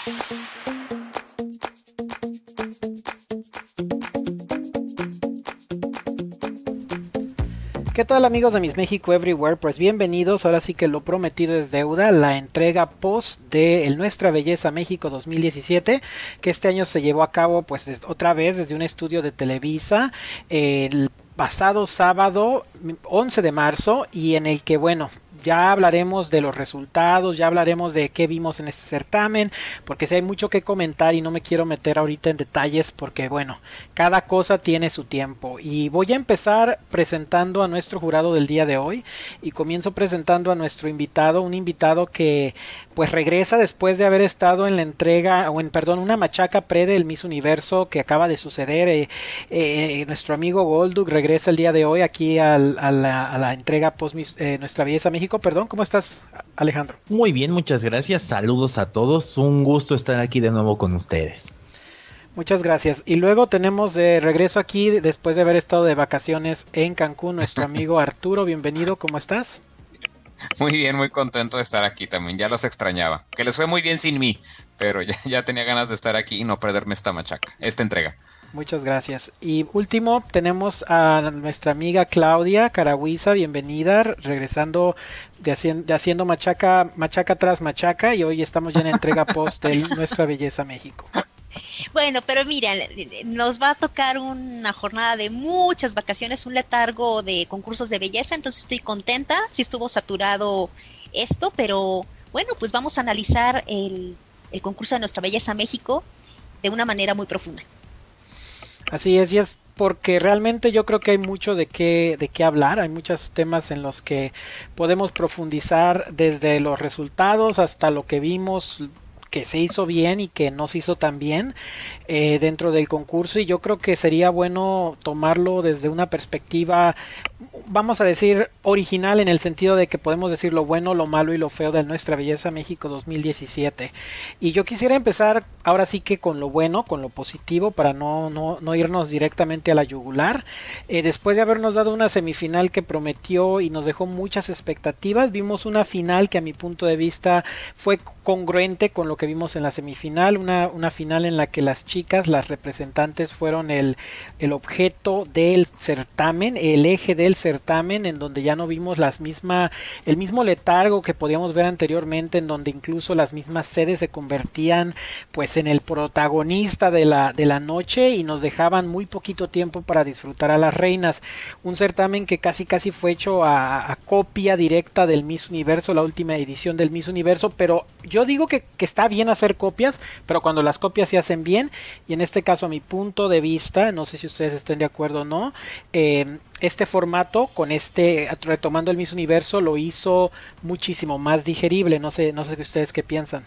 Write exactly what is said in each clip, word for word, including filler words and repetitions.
¿Qué tal, amigos de Miss México Everywhere? Pues bienvenidos, ahora sí que lo prometido es deuda, la entrega post de el Nuestra Belleza México dos mil diecisiete, que este año se llevó a cabo pues otra vez desde un estudio de Televisa, eh, el pasado sábado once de marzo, y en el que, bueno, ya hablaremos de los resultados, ya hablaremos de qué vimos en este certamen, porque sí hay mucho que comentar y no me quiero meter ahorita en detalles porque, bueno, cada cosa tiene su tiempo. Y voy a empezar presentando a nuestro jurado del día de hoy, y comienzo presentando a nuestro invitado, un invitado que pues regresa después de haber estado en la entrega, o en, perdón, una machaca pre del Miss Universo que acaba de suceder. Eh, eh, nuestro amigo Goldug regresa el día de hoy aquí al, a, la, a la entrega post eh, Nuestra Belleza México. Perdón, ¿cómo estás, Alejandro? Muy bien, muchas gracias. Saludos a todos. Un gusto estar aquí de nuevo con ustedes. Muchas gracias. Y luego tenemos de regreso aquí, después de haber estado de vacaciones en Cancún, nuestro amigo Arturo. Bienvenido, ¿cómo estás? Muy bien, muy contento de estar aquí también. Ya los extrañaba. Que les fue muy bien sin mí, pero ya, ya tenía ganas de estar aquí y no perderme esta machaca, esta entrega. Muchas gracias. Y último, tenemos a nuestra amiga Claudia Carahuiza, bienvenida, regresando de, haci- de haciendo machaca, machaca tras machaca, y hoy estamos ya en entrega post de Nuestra Belleza México. Bueno, pero mira, nos va a tocar una jornada de muchas vacaciones, un letargo de concursos de belleza, entonces estoy contenta, sí estuvo saturado esto, pero bueno, pues vamos a analizar el, el concurso de Nuestra Belleza México de una manera muy profunda. Así es, y es porque realmente yo creo que hay mucho de qué, de qué hablar, hay muchos temas en los que podemos profundizar, desde los resultados hasta lo que vimos que se hizo bien y que no se hizo tan bien eh, dentro del concurso, y yo creo que sería bueno tomarlo desde una perspectiva, vamos a decir, original, en el sentido de que podemos decir lo bueno, lo malo y lo feo de Nuestra Belleza México dos mil diecisiete. Y yo quisiera empezar ahora sí que con lo bueno, con lo positivo, para no, no, no irnos directamente a la yugular. Eh, después de habernos dado una semifinal que prometió y nos dejó muchas expectativas, vimos una final que a mi punto de vista fue congruente con lo que vimos en la semifinal, una, una final en la que las chicas, las representantes, fueron el, el objeto del certamen, el eje del certamen, en donde ya no vimos las misma, el mismo letargo que podíamos ver anteriormente, en donde incluso las mismas sedes se convertían pues en el protagonista de la, de la noche, y nos dejaban muy poquito tiempo para disfrutar a las reinas. Un certamen que casi casi fue hecho a, a copia directa del Miss Universo, la última edición del Miss Universo, pero yo digo que, que está bien hacer copias, pero cuando las copias se hacen bien, y en este caso a mi punto de vista, no sé si ustedes estén de acuerdo o no, eh, este formato con este, retomando el Miss Universo, lo hizo muchísimo más digerible. No sé, no sé qué ustedes qué piensan.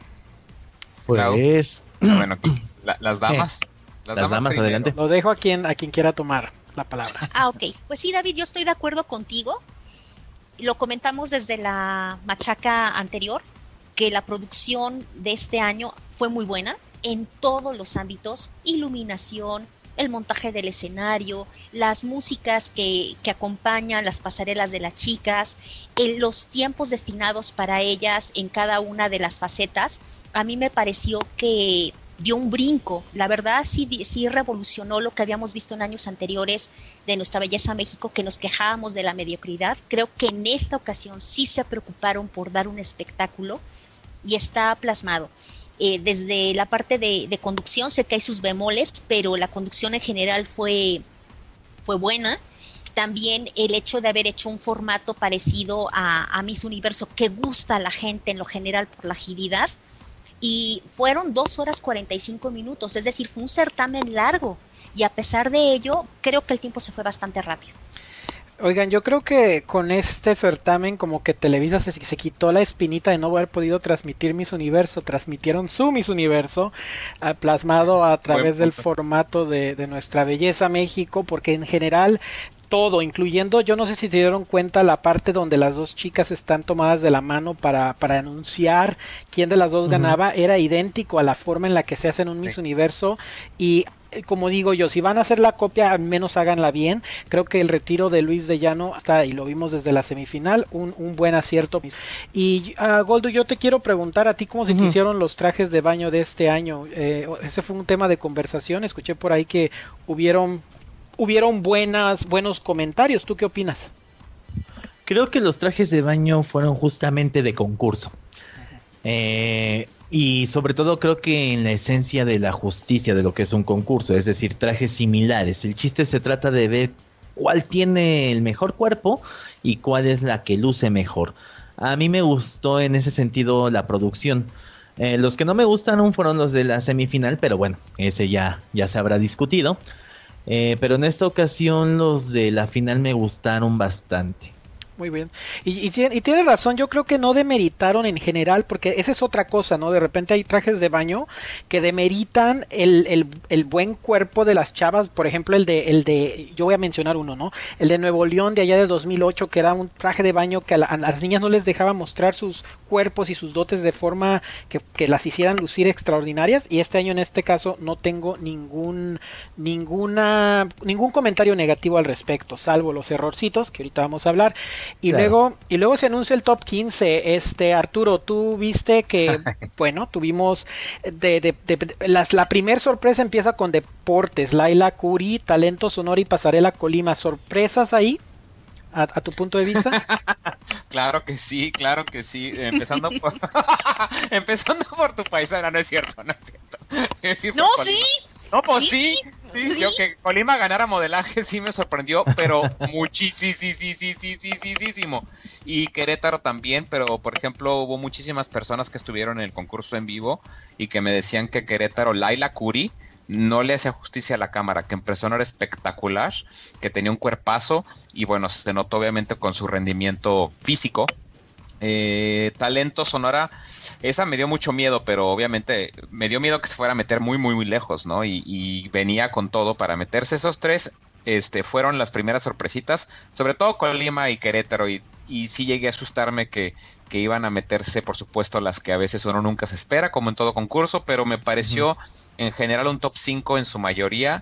Pues bueno, la, las damas, las, las damas, damas adelante. Lo dejo a quien a quien quiera tomar la palabra. Ah, ok. Pues sí, David, yo estoy de acuerdo contigo. Lo comentamos desde la machaca anterior, que la producción de este año fue muy buena en todos los ámbitos: iluminación, el montaje del escenario, las músicas que, que acompañan las pasarelas de las chicas, en los tiempos destinados para ellas en cada una de las facetas. A mí me pareció que dio un brinco, la verdad sí, sí revolucionó lo que habíamos visto en años anteriores de Nuestra Belleza México, que nos quejábamos de la mediocridad. Creo que en esta ocasión sí se preocuparon por dar un espectáculo, y está plasmado. Eh, desde la parte de, de conducción, sé que hay sus bemoles, pero la conducción en general fue, fue buena. También el hecho de haber hecho un formato parecido a, a Miss Universo, que gusta a la gente en lo general por la agilidad, y fueron dos horas cuarenta y cinco minutos, es decir, fue un certamen largo, y a pesar de ello, creo que el tiempo se fue bastante rápido. Oigan, yo creo que con este certamen como que Televisa se, se quitó la espinita de no haber podido transmitir Miss Universo. Transmitieron su Miss Universo uh, plasmado a través del formato de, de Nuestra Belleza México, porque en general todo, incluyendo, yo no sé si se dieron cuenta, la parte donde las dos chicas están tomadas de la mano para, para anunciar quién de las dos uh-huh. ganaba, era idéntico a la forma en la que se hace en un Miss sí. Universo, y como digo yo, si van a hacer la copia, al menos háganla bien. Creo que el retiro de Luis de Llano, hasta, y lo vimos desde la semifinal, un, un buen acierto. Y uh, Goldo, yo te quiero preguntar a ti cómo se uh-huh. te hicieron los trajes de baño de este año. Eh, ese fue un tema de conversación, escuché por ahí que hubieron, hubieron buenas, buenos comentarios. ¿Tú qué opinas? Creo que los trajes de baño fueron justamente de concurso. Uh-huh. Eh... Y sobre todo creo que en la esencia de la justicia de lo que es un concurso, es decir, trajes similares. El chiste se trata de ver cuál tiene el mejor cuerpo y cuál es la que luce mejor. A mí me gustó en ese sentido la producción. Eh, los que no me gustaron fueron los de la semifinal, pero bueno, ese ya, ya se habrá discutido. Eh, pero en esta ocasión los de la final me gustaron bastante. Muy bien. Y, y, y tiene razón, yo creo que no demeritaron en general, porque esa es otra cosa, ¿no? De repente hay trajes de baño que demeritan el, el, el buen cuerpo de las chavas, por ejemplo, el de, el de, yo voy a mencionar uno, ¿no? El de Nuevo León de allá de dos mil ocho, que era un traje de baño que a, la, a las niñas no les dejaba mostrar sus cuerpos y sus dotes de forma que, que las hicieran lucir extraordinarias, y este año en este caso no tengo ningún, ninguna, ningún comentario negativo al respecto, salvo los errorcitos que ahorita vamos a hablar. Y claro. luego y luego se anuncia el top quince. Este Arturo, tú viste que bueno, tuvimos de, de, de, de las, la primer sorpresa empieza con deportes, Laila Curi, talento sonoro y pasarela Colima. ¿Sorpresas ahí? ¿A, a tu punto de vista? Claro que sí, claro que sí. Empezando por empezando por tu paisana, no es cierto, no es cierto. Es decir, no, sí. No, pues sí, sí, sí, sí, yo que Colima ganara modelaje sí me sorprendió, pero muchísimo. Y Querétaro también, pero por ejemplo hubo muchísimas personas que estuvieron en el concurso en vivo y que me decían que Querétaro, Laila Curi, no le hacía justicia a la cámara, que en persona era espectacular, que tenía un cuerpazo y bueno, se notó obviamente con su rendimiento físico. Eh, talento sonora, esa me dio mucho miedo, pero obviamente me dio miedo que se fuera a meter muy muy muy lejos, ¿no? Y, y venía con todo para meterse. Esos tres este, fueron las primeras sorpresitas, sobre todo Colima y Querétaro, y, y sí llegué a asustarme que, que iban a meterse, por supuesto, las que a veces uno nunca se espera, como en todo concurso, pero me pareció uh-huh. en general un top cinco en su mayoría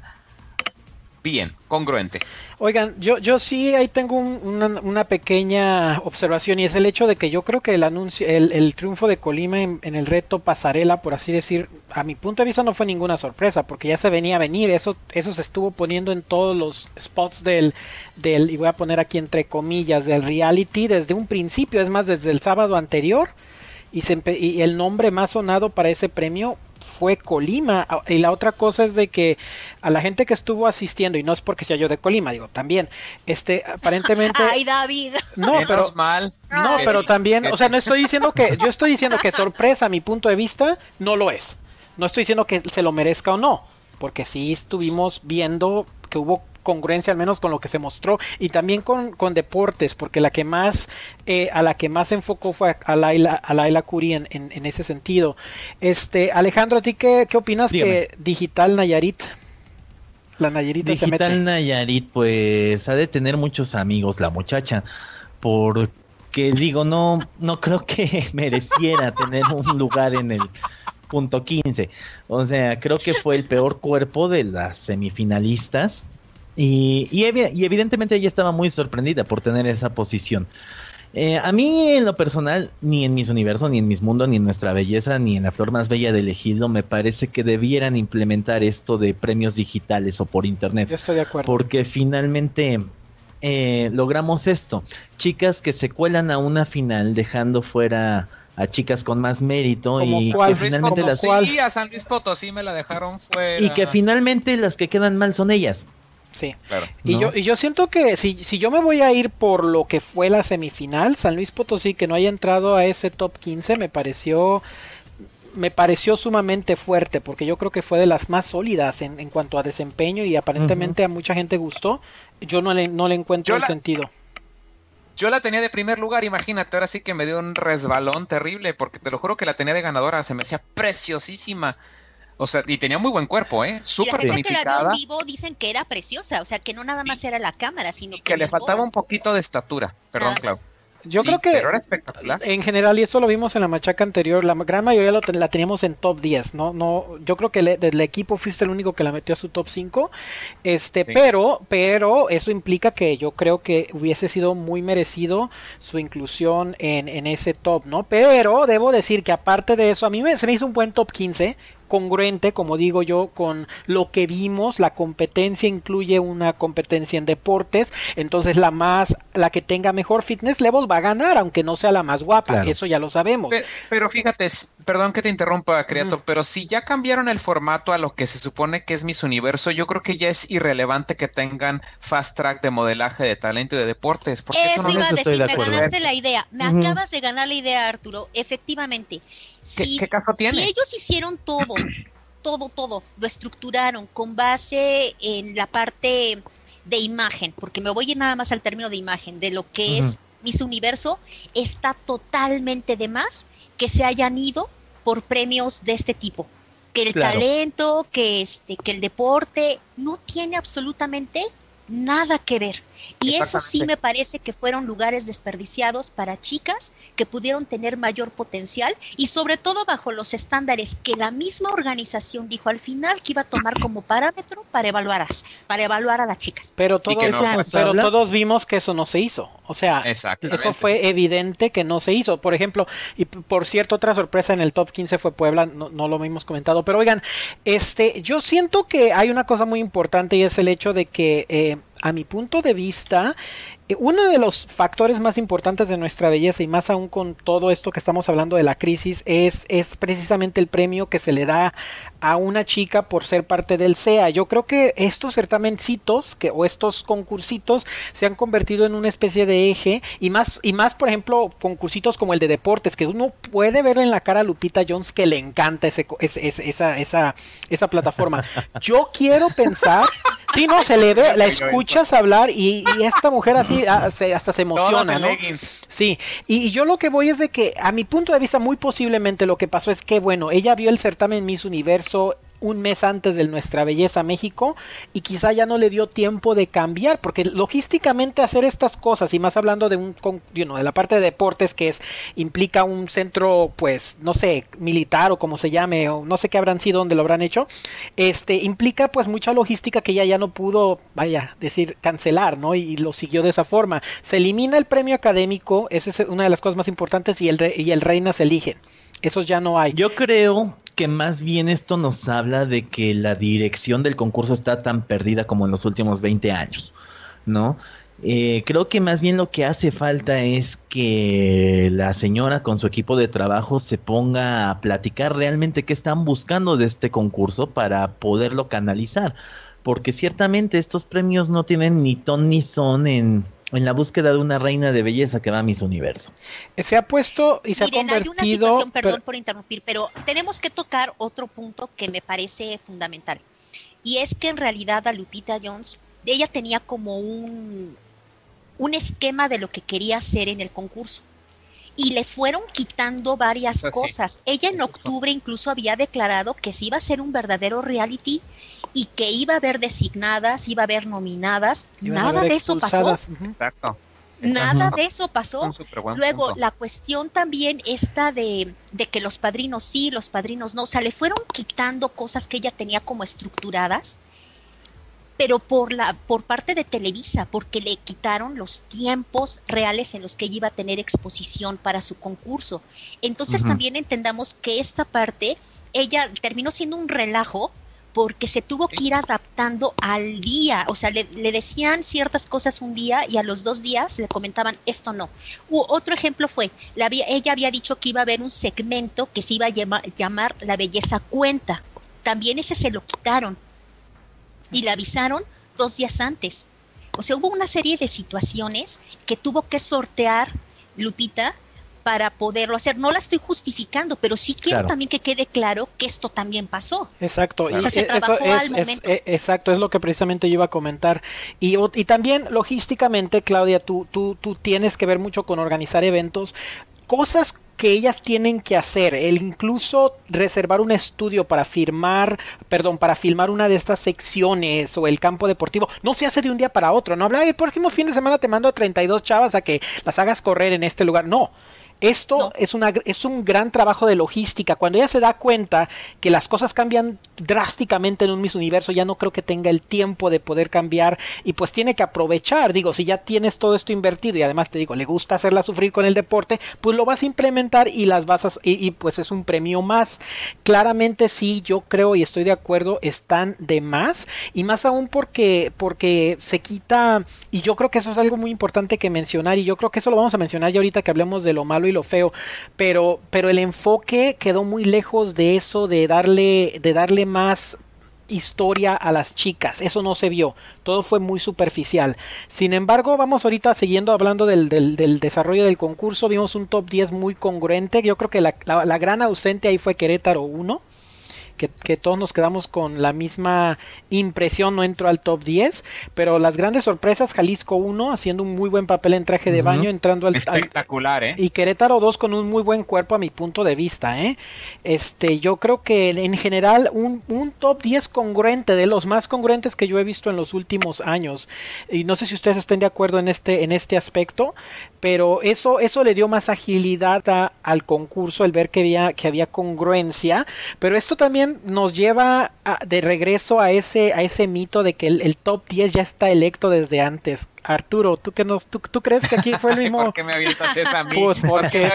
bien, congruente. Oigan, yo yo sí ahí tengo un, una, una pequeña observación, y es el hecho de que yo creo que el anuncio, el, el triunfo de Colima en, en el reto pasarela, por así decir, a mi punto de vista no fue ninguna sorpresa, porque ya se venía a venir, eso eso se estuvo poniendo en todos los spots del, del y voy a poner aquí entre comillas, del reality desde un principio, es más, desde el sábado anterior, y, se, y el nombre más sonado para ese premio fue Colima. Y la otra cosa es de que a la gente que estuvo asistiendo, y no es porque sea yo de Colima, digo, también, este, aparentemente... ¡Ay, David! No, pero... mal. No, Ay. pero también, o sea, no estoy diciendo que, yo estoy diciendo que sorpresa a mi punto de vista, no lo es. No estoy diciendo que se lo merezca o no, porque sí estuvimos viendo que hubo congruencia al menos con lo que se mostró, y también con, con deportes, porque la que más eh, a la que más se enfocó fue a Laila, a Laila Curi en, en, en ese sentido. Este Alejandro, ¿a ti qué, qué opinas? Dígame. Que Digital Nayarit, la Nayarita Digital se mete? Nayarit, pues ha de tener muchos amigos la muchacha, porque digo, no, no creo que mereciera tener un lugar en el punto quince. O sea, creo que fue el peor cuerpo de las semifinalistas. Y, y, ev- y evidentemente ella estaba muy sorprendida por tener esa posición. Eh, a mí en lo personal, ni en mis universos, ni en mis mundos, ni en Nuestra Belleza, ni en La Flor Más Bella del Ejido, me parece que debieran implementar esto de premios digitales o por internet. Yo estoy de acuerdo. Porque finalmente eh, logramos esto. Chicas que se cuelan a una final dejando fuera a chicas con más mérito y cuál? que finalmente Como las... sí, a San Luis Potosí me la dejaron fuera. Y que finalmente las que quedan mal son ellas. Sí, claro. Y, ¿no? yo, y yo siento que si, si yo me voy a ir por lo que fue la semifinal, San Luis Potosí, que no haya entrado a ese top quince, me pareció me pareció sumamente fuerte, porque yo creo que fue de las más sólidas en, en cuanto a desempeño, y aparentemente uh-huh. a mucha gente gustó. Yo no le, no le encuentro yo el la, sentido. Yo la tenía de primer lugar, imagínate, ahora sí que me dio un resbalón terrible, porque te lo juro que la tenía de ganadora, se me hacía preciosísima. O sea, y tenía muy buen cuerpo, ¿eh? Súper tonificada. Y la gente que la vio en vivo dicen que era preciosa, o sea, que no nada más era la cámara, sino que, que le faltaba un poquito de estatura. Perdón, Clau. Yo Sí, creo que pero era espectacular. en general, y eso lo vimos en la machaca anterior, la gran mayoría lo ten- la teníamos en top diez, ¿no? No, yo creo que le- del equipo fuiste el único que la metió a su top cinco, este, Sí. pero, pero eso implica que yo creo que hubiese sido muy merecido su inclusión en, en ese top, ¿no? Pero debo decir que aparte de eso, a mí me, se me hizo un buen top quince, congruente, como digo yo, con lo que vimos. La competencia incluye una competencia en deportes, entonces la más, la que tenga mejor fitness level va a ganar, aunque no sea la más guapa, Claro. eso ya lo sabemos. Pero, pero fíjate, s- perdón que te interrumpa, Criato, Ujú. pero si ya cambiaron el formato a lo que se supone que es Miss Universo, yo creo que ya es irrelevante que tengan fast track de modelaje, de talento y de deportes, porque eso Eso no iba a eso estoy decir, de me acuerdo. ganaste la idea. Me Ujú. acabas de ganar la idea, Arturo. Efectivamente. ¿Qué, Si, qué caso tiene? si ellos hicieron todo, todo, todo, lo estructuraron con base en la parte de imagen, porque me voy a ir nada más al término de imagen, de lo que Ujú. es Miss Universo, está totalmente de más que se hayan ido por premios de este tipo. Que el Claro. talento, que este, que el deporte no tiene absolutamente nada que ver. Y eso sí Exactamente. me parece que fueron lugares desperdiciados para chicas que pudieron tener mayor potencial y sobre todo bajo los estándares que la misma organización dijo al final que iba a tomar como parámetro para evaluar a, para evaluar a las chicas. Pero todo Y que eso, no nos pero habla- todos vimos que eso no se hizo. O sea, Exactamente. eso fue evidente que no se hizo. Por ejemplo, y p- por cierto, otra sorpresa en el top quince fue Puebla, no, no lo hemos comentado, pero oigan, este, yo siento que hay una cosa muy importante y es el hecho de que, eh, a mi punto de vista, eh, uno de los factores más importantes de nuestra belleza y más aún con todo esto que estamos hablando de la crisis es, es precisamente el premio que se le da a una chica por ser parte del C E A. Yo creo que estos certamencitos que, o estos concursitos se han convertido en una especie de eje y más, y más por ejemplo concursitos como el de deportes, que uno puede ver en la cara a Lupita Jones que le encanta ese, co- ese- ese- esa, esa, esa plataforma. Yo quiero pensar, sí, no, se le ve, la escuchas hablar y, y esta mujer así ah, se- hasta se emociona, ¿no? Sí, y, y yo lo que voy es de que a mi punto de vista muy posiblemente lo que pasó es que bueno, ella vio el certamen Miss Universo un mes antes de Nuestra Belleza México y quizá ya no le dio tiempo de cambiar, porque logísticamente hacer estas cosas y más hablando de un con- you know, de la parte de deportes que es implica un centro pues no sé militar o como se llame o no sé qué habrán sido donde lo habrán hecho, este implica pues mucha logística que ella ya no pudo vaya decir cancelar, ¿no? Y, y lo siguió de esa forma. Se elimina el premio académico, eso es una de las cosas más importantes y el re- y el reina se eligen. Esos ya no hay. Yo creo que más bien esto nos habla de que la dirección del concurso está tan perdida como en los últimos veinte años, ¿no? Eh, creo que más bien lo que hace falta es que la señora con su equipo de trabajo se ponga a platicar realmente qué están buscando de este concurso para poderlo canalizar, porque ciertamente estos premios no tienen ni ton ni son en, en la búsqueda de una reina de belleza que va a Miss Universo. Se ha puesto y se Miren, ha hay una convertido situación, perdón pero- por interrumpir, pero tenemos que tocar otro punto que me parece fundamental. Y es que en realidad a Lupita Jones, ella tenía como un, un esquema de lo que quería hacer en el concurso. Y le fueron quitando varias Eso sí. cosas. Ella en octubre incluso había declarado que sí iba a ser un verdadero reality y que iba a haber designadas, iba a haber nominadas. iban a Nada haber de eso pasó. expulsadas. Ujú. Exacto. Nada Ajá. de eso pasó. Un súper buen Luego, punto. la cuestión también esta de, de que los padrinos sí, los padrinos no, o sea, le fueron quitando cosas que ella tenía como estructuradas, pero por la por parte de Televisa, porque le quitaron los tiempos reales en los que ella iba a tener exposición para su concurso. Entonces Ujú. también entendamos que esta parte, ella terminó siendo un relajo, porque se tuvo que ir adaptando al día, o sea, le, le decían ciertas cosas un día y a los dos días le comentaban esto no. U, otro ejemplo fue, la, había- ella había dicho que iba a haber un segmento que se iba a llama- llamar La Belleza Cuenta, también ese se lo quitaron y le avisaron dos días antes. O sea, hubo una serie de situaciones que tuvo que sortear Lupita para poderlo hacer. No la estoy justificando, pero sí quiero Claro. también que quede claro que esto también pasó. Exacto, Claro. y O sea, se e- trabajó eso al es, es- momento. e- exacto, es lo que precisamente yo iba a comentar. Y, o- y también logísticamente, Claudia, tú, tú, tú tienes que ver mucho con organizar eventos. cosas que ellas tienen que hacer, el incluso reservar un estudio para firmar, perdón, para filmar una de estas secciones o el campo deportivo, no se hace de un día para otro, no habla, el próximo fin de semana te mando a treinta y dos chavas a que las hagas correr en este lugar, no. Esto no. es, una, es un gran trabajo de logística. Cuando ella se da cuenta que las cosas cambian drásticamente en un Miss Universo, ya no creo que tenga el tiempo de poder cambiar y pues tiene que aprovechar. Digo, si ya tienes todo esto invertido y además te digo, le gusta hacerla sufrir con el deporte, pues lo vas a implementar y las vas a, y, y pues es un premio más. Claramente sí, yo creo y estoy de acuerdo, están de más y más aún porque, porque se quita, y yo creo que eso es algo muy importante que mencionar y yo creo que eso lo vamos a mencionar ya ahorita que hablemos de lo malo y lo feo, pero pero el enfoque quedó muy lejos de eso, de darle de darle más historia a las chicas, eso no se vio, todo fue muy superficial. Sin embargo, vamos ahorita siguiendo hablando del, del, del desarrollo del concurso, vimos un top diez muy congruente, yo creo que la, la, la gran ausente ahí fue Querétaro uno, Que, que todos nos quedamos con la misma impresión, no entró al top diez, pero las grandes sorpresas, Jalisco uno haciendo un muy buen papel en traje de uh-huh. baño, entrando al, espectacular, ¿eh? Y Querétaro dos con un muy buen cuerpo a mi punto de vista, ¿eh? Este, yo creo que en general un, un top diez congruente, de los más congruentes que yo he visto en los últimos años, y no sé si ustedes estén de acuerdo en este, en este aspecto, pero eso, eso le dio más agilidad a, al concurso, el ver que había, que había congruencia, pero esto también nos lleva a, de regreso a ese a ese mito de que el, el top diez ya está electo desde antes. Arturo, ¿tú, que nos, tú, ¿tú crees que aquí fue el mismo? ¿Por qué me avientas esa a mí? Pues porque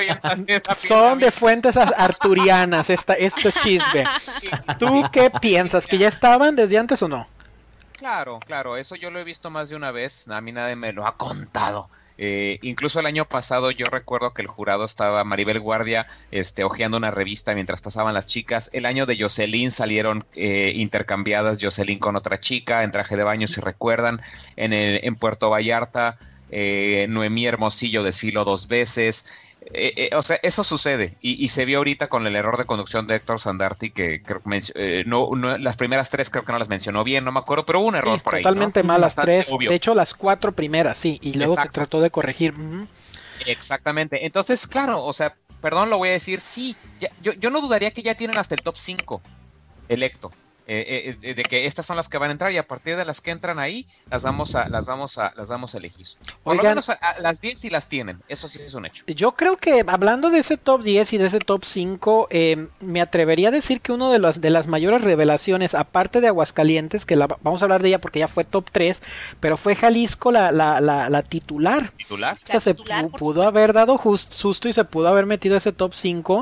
son de fuentes arturianas esta, este chisme. ¿Tú qué piensas? ¿Que ya estaban desde antes o no? Claro, claro, eso yo lo he visto más de una vez, a mí nadie me lo ha contado. Eh, incluso el año pasado yo recuerdo que el jurado estaba, Maribel Guardia, este, hojeando una revista mientras pasaban las chicas. El año de Jocelyn salieron eh, intercambiadas Jocelyn con otra chica en traje de baño, si recuerdan. En, el, en Puerto Vallarta, eh, Noemí Hermosillo desfiló dos veces. Eh, eh, o sea, eso sucede y, y se vio ahorita con el error de conducción de Héctor Sandarti que creo que eh, no, no, las primeras tres creo que no las mencionó bien, no me acuerdo, pero hubo un error sí, por ahí. Totalmente ¿no? malas tres, obvio. De hecho las cuatro primeras, sí, y luego Exacto. se trató de corregir. Uh-huh. Exactamente, entonces claro, o sea, perdón, lo voy a decir, sí, ya, yo, yo no dudaría que ya tienen hasta el top cinco electo. Eh, eh, de que estas son las que van a entrar y a partir de las que entran ahí las vamos a las vamos a las vamos a elegir. Por Oigan, lo menos a, a las diez sí las tienen, eso sí es un hecho. Yo creo que hablando de ese top diez y de ese top cinco, eh, me atrevería a decir que uno de las de las mayores revelaciones, aparte de Aguascalientes, que la, vamos a hablar de ella porque ya fue top tres, pero fue Jalisco la la la, la titular. ¿Titular? O sea, se titular, pudo supuesto. haber dado just, susto y se pudo haber metido ese top cinco.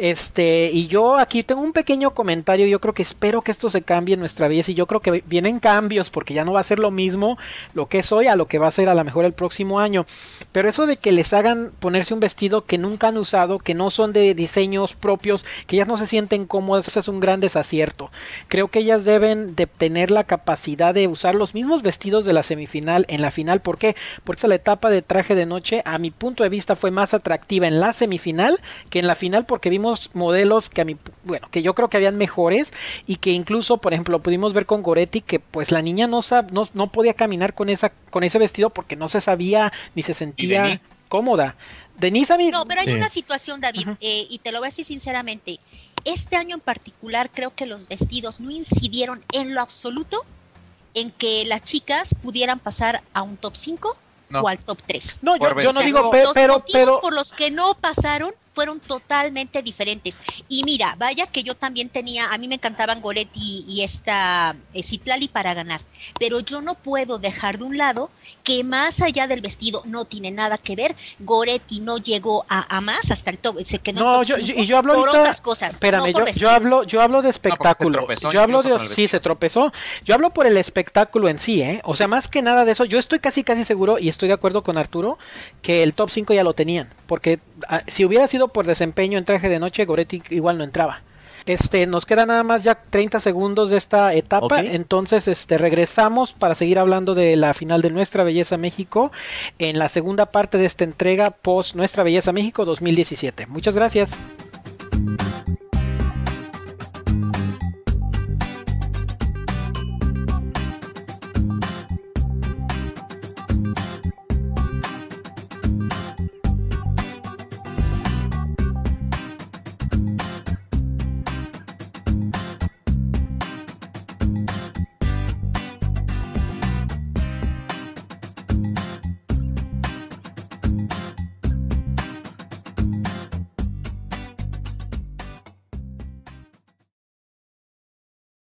Este, y yo aquí tengo un pequeño comentario, yo creo que espero que esto se cambie en nuestra vida y yo creo que vienen cambios porque ya no va a ser lo mismo lo que es hoy a lo que va a ser a lo mejor el próximo año, pero eso de que les hagan ponerse un vestido que nunca han usado, que no son de diseños propios, que ellas no se sienten cómodas, eso es un gran desacierto. Creo que ellas deben de tener la capacidad de usar los mismos vestidos de la semifinal en la final. ¿Por qué? Porque la etapa de traje de noche a mi punto de vista fue más atractiva en la semifinal que en la final, porque vimos modelos que a mi, bueno, que yo creo que habían mejores y que incluso, por ejemplo, pudimos ver con Goretti que pues la niña no, sab, no, no podía caminar con esa con ese vestido porque no se sabía ni se sentía cómoda. Denise, a mí... No, pero hay sí. una situación, David, uh-huh. eh, y te lo voy a decir sinceramente. Este año en particular creo que los vestidos no incidieron en lo absoluto en que las chicas pudieran pasar a un top cinco no. o al top tres. No, yo, yo no digo, pe- los pero... motivos pero... por los que no pasaron fueron totalmente diferentes. Y mira, vaya que yo también tenía, a mí me encantaban Goretti y esta eh, Citlali para ganar, pero yo no puedo dejar de un lado que más allá del vestido no tiene nada que ver. Goretti no llegó a, a más hasta el top, se quedó no, top yo, yo, y yo hablo por ahorita, otras cosas. Espérame, no yo, yo hablo, yo hablo de espectáculo. No, tropezó, yo hablo de, sí, se tropezó. Yo hablo por el espectáculo en sí, ¿eh? O sea, más que nada de eso, yo estoy casi casi seguro y estoy de acuerdo con Arturo que el top cinco ya lo tenían, porque a, si hubiera sido por desempeño en traje de noche, Goretti igual no entraba. Este, nos queda nada más ya treinta segundos de esta etapa, okay. Entonces este regresamos para seguir hablando de la final de Nuestra Belleza México en la segunda parte de esta entrega post Nuestra Belleza México dos mil diecisiete. Muchas gracias.